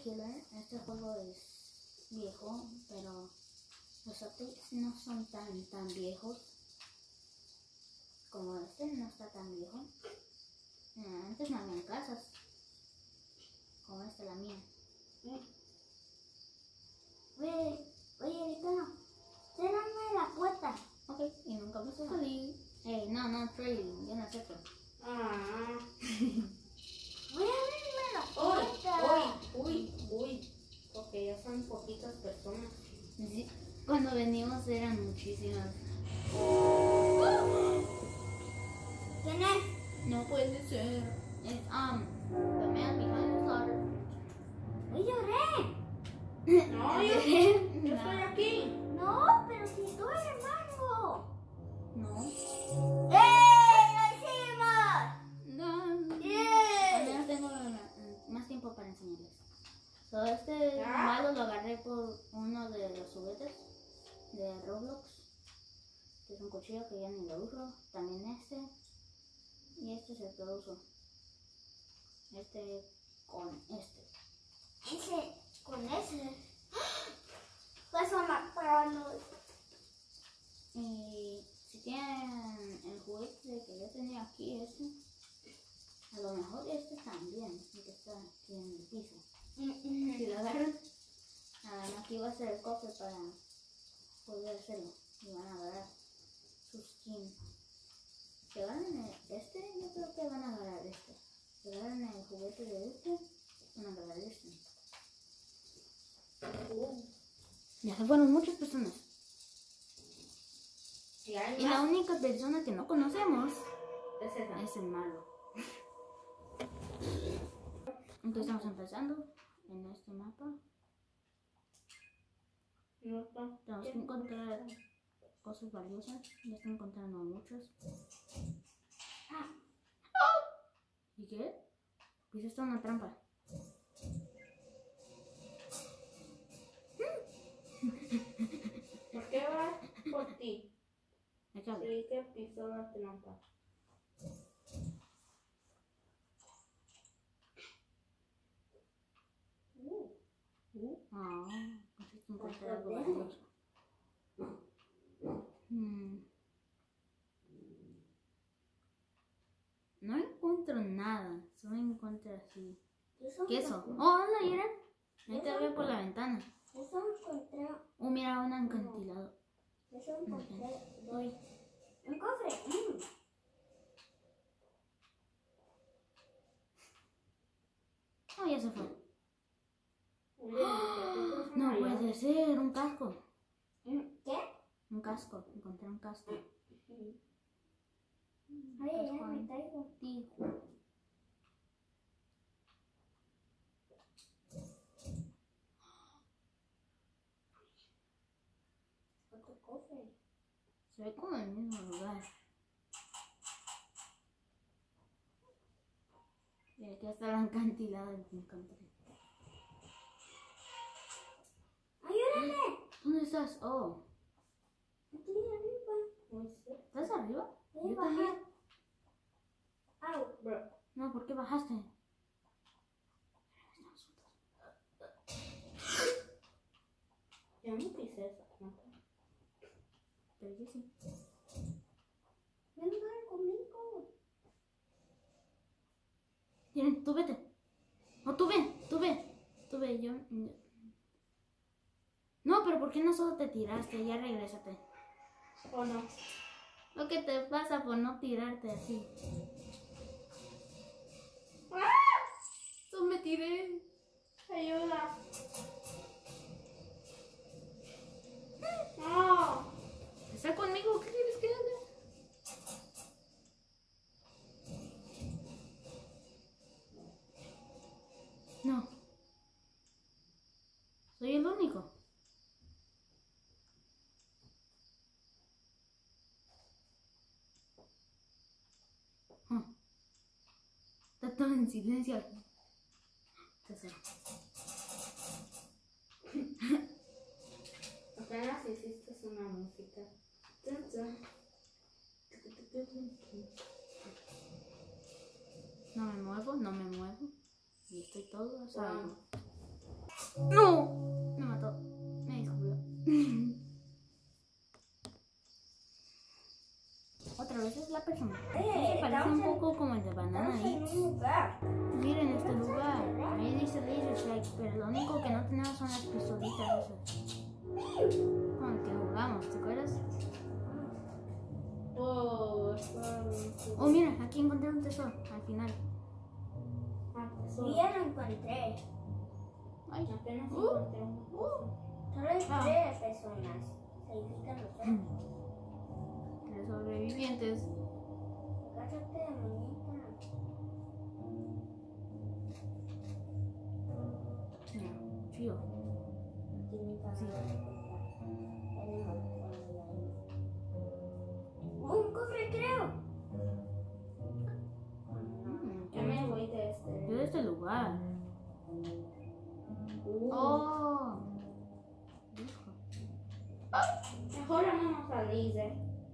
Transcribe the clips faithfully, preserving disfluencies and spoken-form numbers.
Killer. Este juego es viejo, pero los updates no son tan, tan viejos. Como este no está tan viejo. Eh, antes no habían casas. Como esta, la mía. Oye, oye, Victorio, cérrame la puerta. Ok, y nunca me salí. Ey, no, no, trading, yo no acepto. Ah. Voy a abrirme la Uy, puerta. uy, uy, uy. Porque ya son poquitas personas. Sí, cuando venimos eran muchísimas. ¿Quién es? No puede ser. Es, um, the man behind the slaughter. Oye, lloré. No, yo, yo No. estoy aquí. No, pero si tú eres mango. No. ¡Eh! ¡Lo hicimos! No. Al ¡Yeah! menos tengo eh, más tiempo para enseñarles. So, este ¿Ya? malo lo agarré por uno de los juguetes de Roblox. Este es un cuchillo que ya ni lo uso. También este. Y este es el que uso. Este con este. Ese, con ese. Vas a matarnos. Y si tienen el juguete que yo tenía aquí, este, a lo mejor este también, el que está aquí en el piso. Si lo agarran, ah, aquí va a ser el cofre para poder hacerlo. Y van a agarrar su skin. Si agarran el- este, yo creo que van a agarrar este. Si agarran el juguete de este, van a agarrar este. Uh, Ya se fueron muchas personas. y hay Y la más. única persona que no conocemos Es esa. es el malo. Entonces estamos empezando en este mapa. No está. Tenemos que encontrar cosas valiosas. Ya estoy encontrando muchas. ¿Y qué? Pues esto es una trampa. ¿Por qué vas por ti? ¿De qué hablas? Sí, que pisó la trampa. Uh, uh. Ah, pues esto encontré algo valioso. Hmm. No encuentro nada. Solo encuentro así. Eso ¿Qué es eso? Oh, hola, Irán. Ahí te veo por la ventana. Eso encontré. Oh, mira, un acantilado. Eso encontré. Doy. Un cofre. Mm. Oh, ya se fue. Oye, ¿por qué No tú puede ser, un casco. Mm, ¿Qué? Un casco, encontré un casco. Ay, ya me caigo. Antiguo. Otro cofre. Se ve como en el mismo lugar. Y aquí está el acantilado que encontré. ¡Ayúdame! ¿Dónde estás? Oh, Aquí arriba. Muy cerca. ¿estás arriba? Voy a Yo bajar. también. Au. Bro, No, ¿por qué bajaste? ya no pisé esa trampa. Pero yo sí. Vengan conmigo. Miren, tú vete. No, tú ve, tú ve. Tú ve, yo, yo- No, pero ¿por qué no solo te tiraste? Ya regrésate. ¿O no? Lo que te pasa por no tirarte así. ¡Ah! Yo me tiré. Ayuda. No. ¿Está conmigo? ¿Qué quieres que haga? No. Soy el único. Ah. Está todo en silencio. Tesoro. Apenas hiciste una música. Tun, tun. No me muevo, no me muevo. Y estoy todo a salvo. ¡No! Me mató. Me descubrió. Otra vez es la persona. Eh, Se parece estamos un en- poco como el de Banana Estamos en Eats. un lugar. Miren este lugar. Ahí dice Laser Shack, pero lo único que no tenemos son las pistolitas esas. Con el que jugamos, ¿te acuerdas? Oh, está bien. Oh, mira, aquí encontré un tesoro al final. Ah, Yo tesoro. ya lo encontré. Ay, Apenas Uh. encontré una cosa. Solo hay Ah. tres personas. Significan los tres. tres sobrevivientes. Agárrate de muñeca. No, chido. Sí. Un cofre, creo. Mm, Yo me voy de este. Yo de este lugar. Uh. Oh. Mejor vamos a Laser.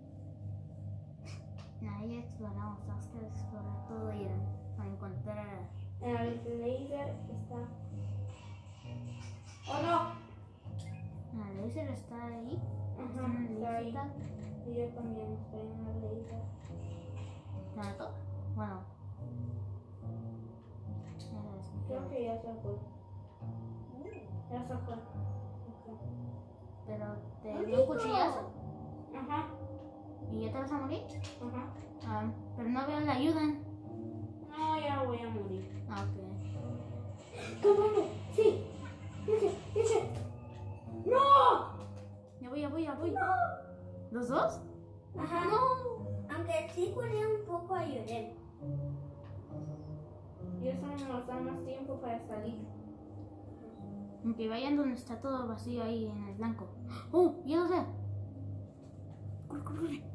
Ahí exploramos, tenemos que explorar todo y para encontrar. El Laser está. Oh no. El laser está ahí. Está Ajá, en está la ahí. lista. Y yo también estoy en el Laser. ¿Te mató? Bueno. Creo que ya se fue. Ya se fue. Ok. Pero te dio un cuchillazo Ajá, y ya te vas a morir. ajá. Ah, pero no veo la ayuda. No, ya voy a morir. Ah, ok. ¡Cámara! ¡Sí! ¡Ese! ¡Ese! ¡No! Ya voy, ya voy, ya voy. ¿Los dos? Ajá. No. Aunque sí corría un poco, ayudé. Y eso nos da más tiempo para salir. Aunque vayan donde está todo vacío ahí en el blanco. ¡Oh! ¡Ya lo sé! ¡Corre, corre, corre!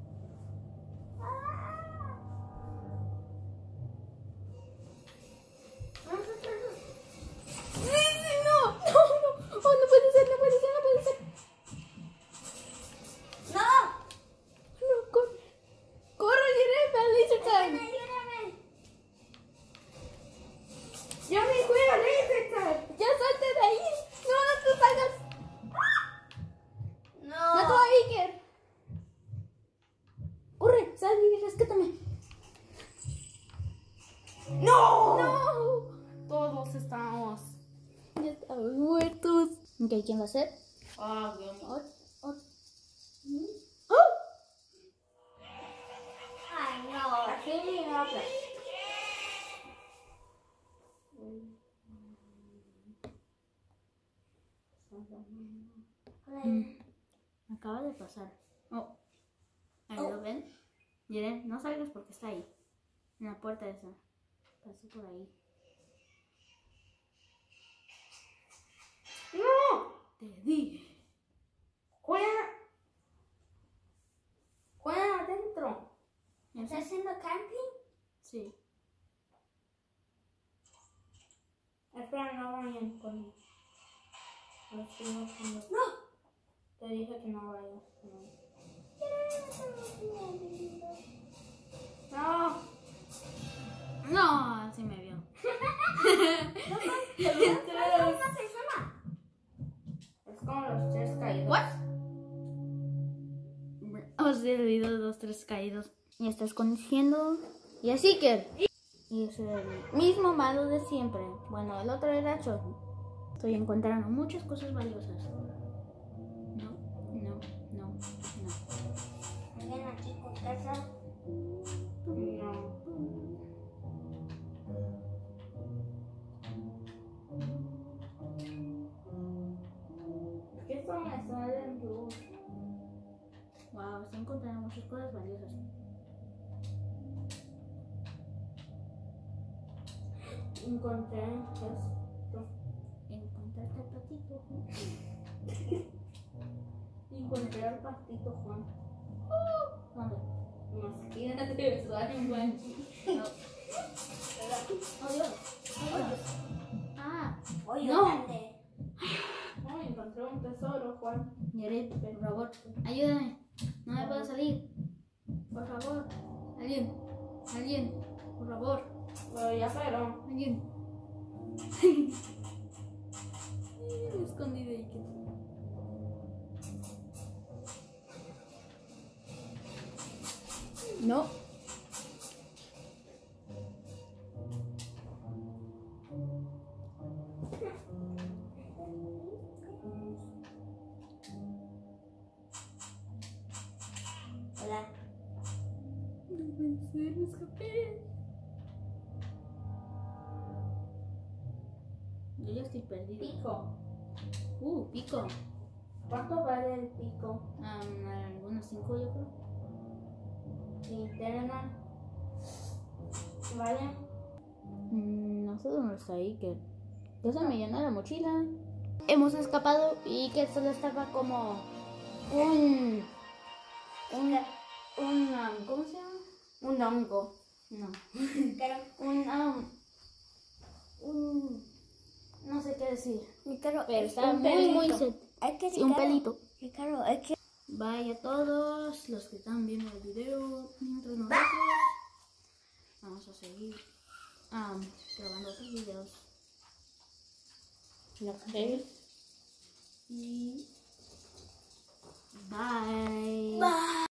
¡Sí, sí, no! ¡No, no! ¡Oh, no puede ser, no puede ser, no puede ser! ¡No! ¡No, corre! ¡Corre, Jeremy! ¡Al laser time! ¡Ayúdame! ¡Ya me fui a Laser Tag! ¡Ya salte de ahí! ¡No, no te salgas! ¡No! ¡Mató a Iker! ¡Corre! ¡Sal, Iker! ¡Rescátame! ¡No! ¡No! Todos estamos. Ya estamos muertos. Ok, ¿quién va a ser? Ah, Dios mío. Ot- ot- ¡Ay, no! Así me habla. Mm, acaba de pasar. Oh. Ahí lo ven. Miren, no salgas porque está ahí. En la puerta esa. Pasó por ahí. ¡No! Te dije. ¡Juega! ¡Juega adentro! ¿Estás haciendo camping? Sí. Espera, no vayan conmigo. Lo estoy buscando. ¡No! Te dije que no vayas conmigo. ¡No! No, sí me vio. Los tres. ¡Una persona! Es como los tres caídos. ¿What? Os he olvidado los tres caídos. Y estás conociendo. Y a Seeker. Y es el mismo malo de siempre. Bueno, el otro era Chucky. Estoy encontrando muchas cosas valiosas. No, no, no, no. ¿Alguien aquí con casa? No. Es que esto me sale en luz. Wow, estoy encontrando muchas cosas valiosas. Encontré esto. Encontraste el patito. Encontré al pastito Juan. ¿Dónde? Imagínate, sale un buen. No. Oh, Dios. Oh, Dios. Ah, Oye, No. grande. Oh, encontré un tesoro, Juan. Yaret, por favor, ayúdame. No me puedo salir. Por favor. Alguien. Alguien. Por favor. Pero ya fueron. Alguien. No. Hola. No puede ser, me escapé. Yo ya estoy perdido. Pico. Uh, pico. ¿Cuánto vale el pico? Um, algunos cinco yo creo. Linterna. ¿Vale? Mm, no sé dónde está Iker. Ya se me llenó la mochila. Hemos escapado y Iker solo estaba como un... Un... un um, ¿cómo se llama? Un hongo. No. Pero, Un... Um, un... no sé qué decir. Ricardo, Pero es está un muy, muy pelito. set. Es que Sí, un Ricardo- pelito. Ricardo, es que Bye a todos los que están viendo el video. Mientras nosotros vamos a seguir um, grabando otros videos. Ok. Y bye. Bye.